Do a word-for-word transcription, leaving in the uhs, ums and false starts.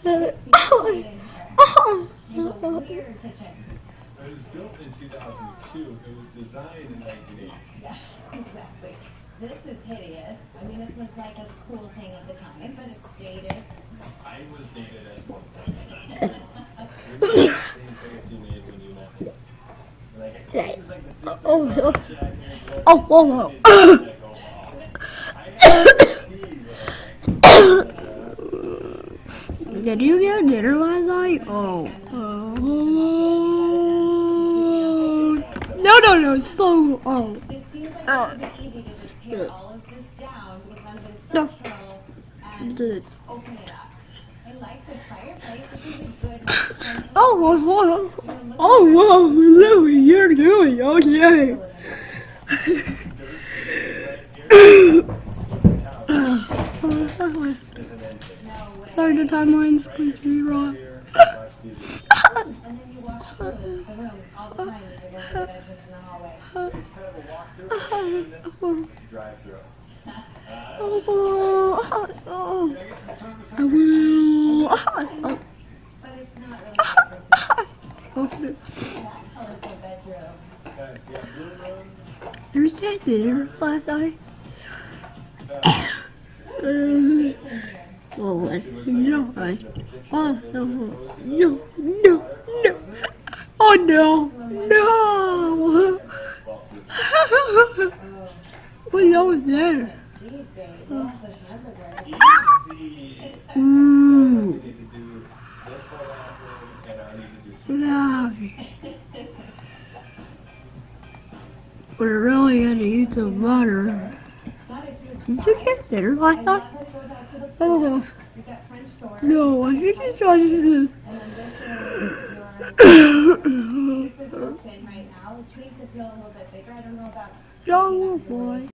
It was built in two thousand two. It was designed in nineteen eighty. Yeah, exactly. This is hideous. I mean, this was like a cool thing of the time, but it's dated. I was dated at one point in time. Same face you made when you met me. Like, it was like the Oh, oh, oh, oh, oh. Did you get dinner last night? Oh. Oh. No, no, no, so, oh. Oh. No. Oh, oh, oh, oh, whoa, Louie, you're doing okay. Sorry, the timeline's completely wrong. I will. Okay. There's that dinner last night. um, oh, I no, I. Oh no, no, no, no. Oh no, no. What was there? Oh. Mmm. We're really gonna eat some butter. Did you get dinner last night? Oh. No, I think it's trying to do. Young boy.